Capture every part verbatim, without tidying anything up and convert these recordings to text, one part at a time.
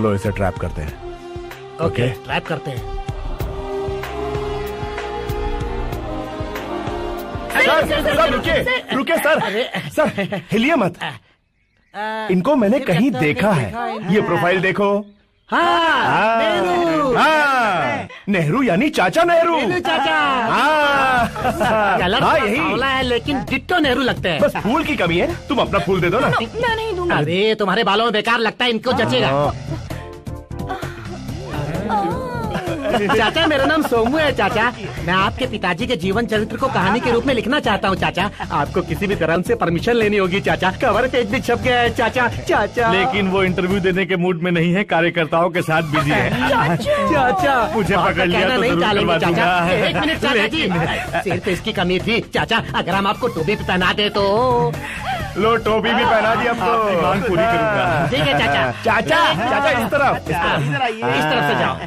चलो इसे ट्रैप करते हैं। ओके, ट्रैप करते हैं। सर, सर रुकिए, रुकिए सर, सर हिलिए मत। इनको मैंने कहीं देखा है। ये प्रोफाइल देखो। हाँ, नेहरू। हाँ, नेहरू यानी चाचा नेहरू। चाचा। हाँ, कलर हाँ यही है, लेकिन डिट्टो नेहरू लगते हैं। बस फूल की कमी है। तुम अपना फूल दे दो ना। मैं नहीं दूंगा। अरे तुम्हारे बालों में बेकार लगता है, इनको जचेगा। चाचा मेरा नाम सोमू है चाचा। मैं आपके पिताजी के जीवन चरित्र को कहानी के रूप में लिखना चाहता हूँ चाचा। आपको किसी भी तरह से परमिशन लेनी होगी चाचा। कवर पेज भी छप गया है चाचा। चाचा लेकिन वो इंटरव्यू देने के मूड में नहीं है, कार्यकर्ताओं के साथ बिजी है। चाचा मुझे पकड़ लिया तो नहीं जरूर डालेंगे करवा चाचा। दूंगा। एक मिनट चाचा जी, सिर्फ इसकी कमी थी चाचा। अगर हम आपको टोपी पे पहना दे तो। लो टोपी भी पहना दी, अब तो मांग पूरी करूंगा। ठीक है चाचा। चाचा चाचा इस तरफ, इस तरफ से जाओ।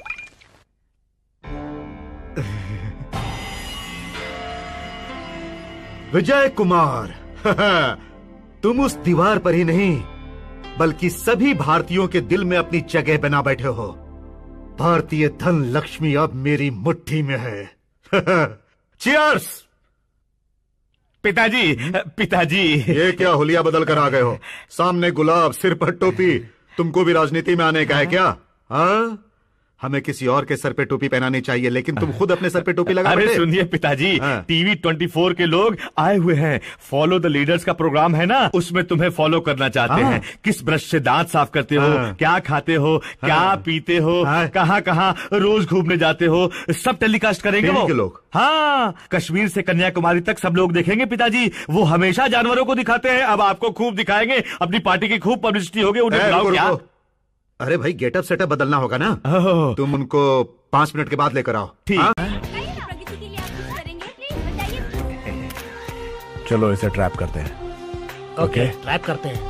विजय कुमार, तुम उस दीवार पर ही नहीं बल्कि सभी भारतीयों के दिल में अपनी जगह बना बैठे हो। भारतीय धन लक्ष्मी अब मेरी मुट्ठी में है। चीयर्स। पिताजी, पिताजी। ये क्या हुलिया बदल कर आ गए हो? सामने गुलाब, सिर पर टोपी। तुमको भी राजनीति में आने का है क्या? हाँ, हमें किसी और के सर पे टोपी पहनानी चाहिए, लेकिन तुम खुद अपने सर पे टोपी लगा। अरे सुनिए पिताजी, टीवी ट्वेंटी फोर के लोग आए हुए हैं। फॉलो द लीडर्स का प्रोग्राम है ना, उसमें तुम्हें फॉलो करना चाहते हैं। किस ब्रश से दांत साफ करते हो, क्या खाते हो, क्या पीते हो, कहाँ कहाँ रोज घूमने जाते हो, सब टेलीकास्ट करेंगे वो लोग। हाँ, कश्मीर से कन्याकुमारी तक सब लोग देखेंगे पिताजी। वो हमेशा जानवरों को दिखाते हैं, अब आपको खूब दिखाएंगे। अपनी पार्टी की खूब पब्लिसिटी होगी। उन्हें बुलाओ क्या? अरे भाई, गेटअप सेटअप बदलना होगा ना। तुम उनको पांच मिनट के बाद लेकर आओ। ठीक। चलो इसे ट्रैप करते हैं। ओके, ट्रैप करते हैं।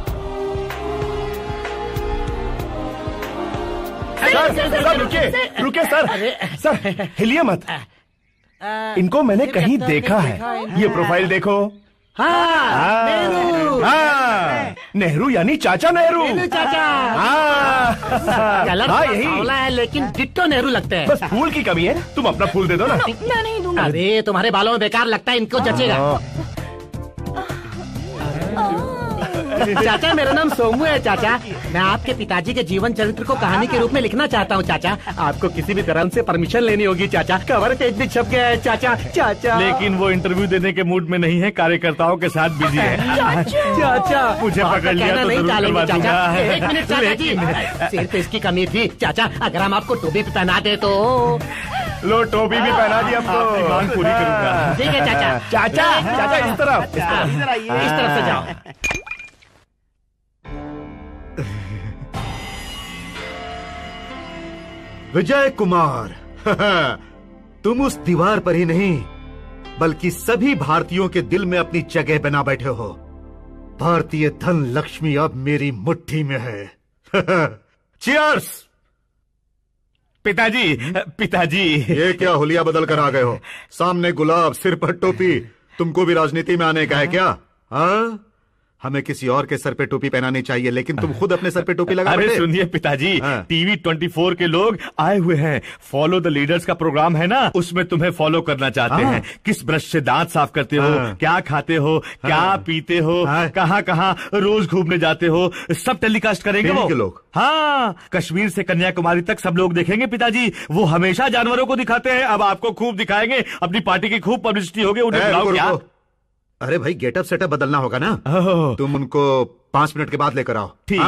सर, सर रुकिए, रुकिए सर, सर हिलिए मत। इनको मैंने कहीं देखा है। ये प्रोफाइल देखो। हाँ, नेहरू। हाँ, नेहरू यानी चाचा नेहरू। चाचा। हाँ, कलर हाँ यही है, लेकिन डिट्टो नेहरू लगते हैं। बस फूल की कमी है। तुम अपना फूल दे दो ना। मैं नहीं दूंगा। अरे तुम्हारे बालों में बेकार लगता है, इनको जचेगा। चाचा मेरा नाम सोमू है चाचा। मैं आपके पिताजी के जीवन चरित्र को कहानी के रूप में लिखना चाहता हूँ चाचा। आपको किसी भी तरह से परमिशन लेनी होगी चाचा। कवर पेज भी छप गया है चाचा। चाचा लेकिन वो इंटरव्यू देने के मूड में नहीं है, कार्यकर्ताओं के साथ बिजी है। चाचा मुझे पकड़ लिया तो जरूर करवा दूंगा। एक मिनट चाचा जी, सिर्फ इसकी कमी थी चाचा। अगर हम आपको टोपी पे पहना दे तो। लो टोपी भी पहना दी, अब तो मांग पूरी करूंगा। ठीक है चाचा। चाचा चाचा इस तरफ, इस तरफ से जाओ। विजय कुमार, तुम उस दीवार पर ही नहीं बल्कि सभी भारतीयों के दिल में अपनी जगह बना बैठे हो। भारतीय धन लक्ष्मी अब मेरी मुट्ठी में है। चीयर्स। पिताजी, पिताजी। ये क्या हुलिया बदल कर आ गए हो? सामने गुलाब, सिर पर टोपी। तुमको भी राजनीति में आने का है क्या? हाँ, हमें किसी और के सर पे टोपी पहनानी चाहिए, लेकिन तुम खुद अपने सर पे टोपी लगा। अरे सुनिए पिताजी, टीवी ट्वेंटी फोर के लोग आए हुए हैं। फॉलो द लीडर्स का प्रोग्राम है ना, उसमें तुम्हें फॉलो करना चाहते हैं। किस ब्रश से दांत साफ करते हो, क्या खाते हो, क्या पीते हो, कहाँ कहाँ रोज घूमने जाते हो, सब टेलीकास्ट करेंगे वो लोग। हाँ, कश्मीर से कन्याकुमारी तक सब लोग देखेंगे पिताजी। वो हमेशा जानवरों को दिखाते हैं, अब आपको खूब दिखाएंगे। अपनी पार्टी की खूब पब्लिसिटी होगी। उन्हें बुलाओ क्या? अरे भाई, गेटअप सेटअप बदलना होगा ना। तुम उनको पांच मिनट के बाद लेकर आओ। ठीक।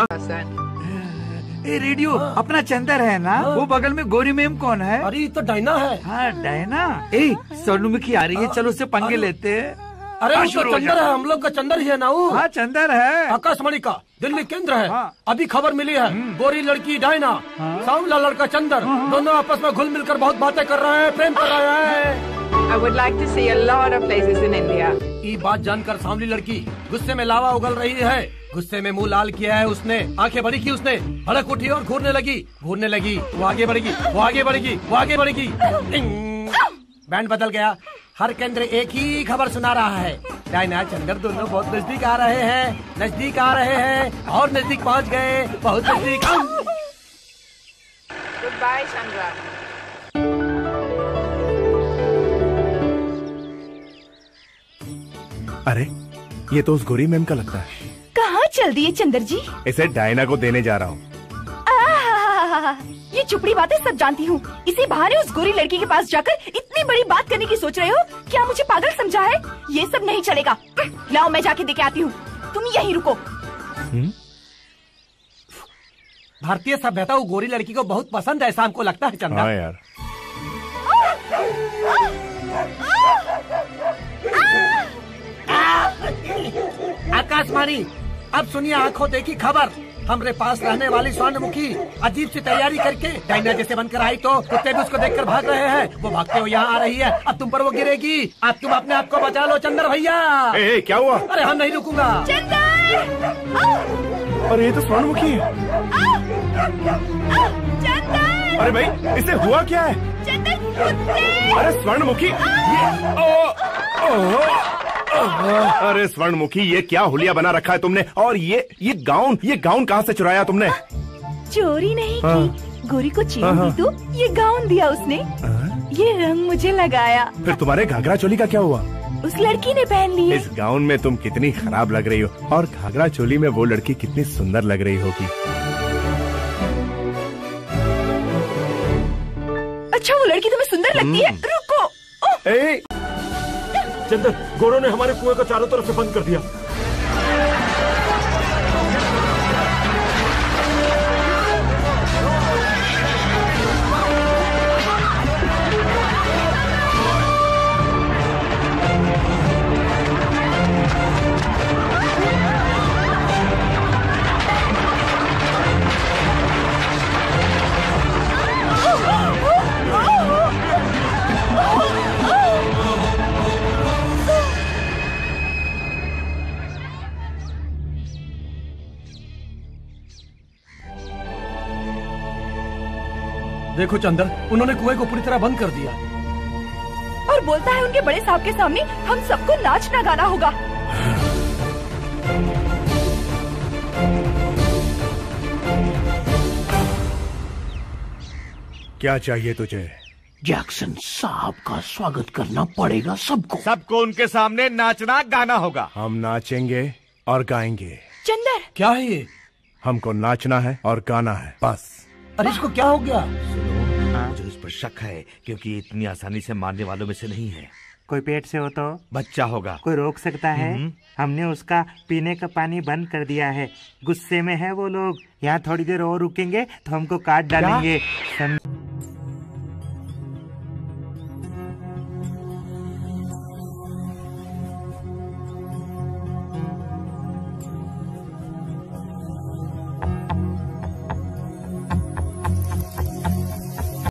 ए रेडियो, अपना चंदर है ना, वो बगल में गोरी मैम कौन है? अरे तो डायना है। हाँ डायना। ए सोनूमुखी आ रही है, चलो उससे पंगे लेते हैं। अरे वो तो चंदर है, हम लोग का चंदर ही है ना वो। हाँ चंदर है, आकाशवाणी का दिल्ली केंद्र है। हाँ। अभी खबर मिली है, गोरी लड़की डायना, हाँ। सांवला लड़का चंदर, हाँ। दोनों आपस में घुल मिलकर बहुत बातें कर रहे हैं, प्रेम कर रहे हैं। I would like to see a lot of places in India. ये बात जानकर सांवली लड़की गुस्से में लावा उगल रही है। गुस्से में मुंह लाल किया है उसने, आंखें बड़ी की उसने, भड़क उठी और घूरने लगी घूरने लगी वो आगे बढ़ेगी, वो आगे बढ़ेगी, वो आगे बढ़ेगी। बैंड बदल गया। हर केंद्र एक ही खबर सुना रहा है। डायना चंदर दोनों बहुत नजदीक आ रहे हैं, नजदीक आ रहे हैं और नजदीक पहुंच गए, बहुत नजदीक। Goodbye Chandra. अरे ये तो उस गोरी मैम का लगता है। कहाँ चल दिए चंदर जी? इसे डायना को देने जा रहा हूँ। ये चुपड़ी बातें सब जानती हूँ। इसी बहाने उस गोरी लड़की के पास जाकर इतनी बड़ी बात करने की सोच रहे हो? क्या मुझे पागल समझा है? ये सब नहीं चलेगा। लाओ मैं जाके देके आती हूँ, तुम यहीं रुको। भारतीय सभ्यता वो गोरी लड़की को बहुत पसंद है, ऐसा हमको लगता है चंदा। हाँ यार। आकाशवाणी, अब सुनिए आंखों देखी खबर। हमरे पास रहने वाली स्वर्णमुखी अजीब सी तैयारी करके डायना जैसे बनकर आई तो कुत्ते भी उसको देखकर भाग रहे हैं। वो भागते हुए यहाँ आ रही है, अब तुम पर वो गिरेगी। अब तुम अपने आप को बचा लो चंदर भैया। ए, ए, क्या हुआ? अरे हम नहीं रुकूंगा। चंदर! अरे ये तो स्वर्णमुखी है। चंदर! अरे भाई इसे हुआ क्या है? चंदर कुत्ते! अरे स्वर्णमुखी, ये ओ, ओ, अरे स्वर्णमुखी, ये क्या हुलिया बना रखा है तुमने? और ये ये गाउन ये गाउन कहाँ से चुराया तुमने? चोरी नहीं हाँ। की, गोरी को चेन हाँ। दी तो ये गाउन दिया उसने। ये रंग मुझे लगाया। फिर तुम्हारे घाघरा चोली का क्या हुआ? उस लड़की ने पहन ली। इस गाउन में तुम कितनी खराब लग रही हो, और घाघरा चोली में वो लड़की कितनी सुंदर लग रही होगी। अच्छा वो लड़की तुम्हें सुंदर लगती है? रुको। ओह! ए, चंदर, गोरों ने हमारे कुएं को चारों तरफ से बंद कर दिया। देखो चंदर, उन्होंने कुएं को पूरी तरह बंद कर दिया। और बोलता है उनके बड़े साहब के सामने हम सबको नाचना गाना होगा। क्या चाहिए तुझे? जैक्सन साहब का स्वागत करना पड़ेगा सबको। सबको उनके सामने नाचना गाना होगा। हम नाचेंगे और गाएंगे। चंदर! क्या है ये? हमको नाचना है और गाना है, बस। अरे इसको क्या हो गया? मुझे उस पर शक है, क्योंकि इतनी आसानी से मारने वालों में से नहीं है। कोई पेट से हो तो बच्चा होगा। कोई रोक सकता है? हमने उसका पीने का पानी बंद कर दिया है। गुस्से में है वो लोग। यहाँ थोड़ी देर और रुकेंगे तो हमको काट डालेंगे।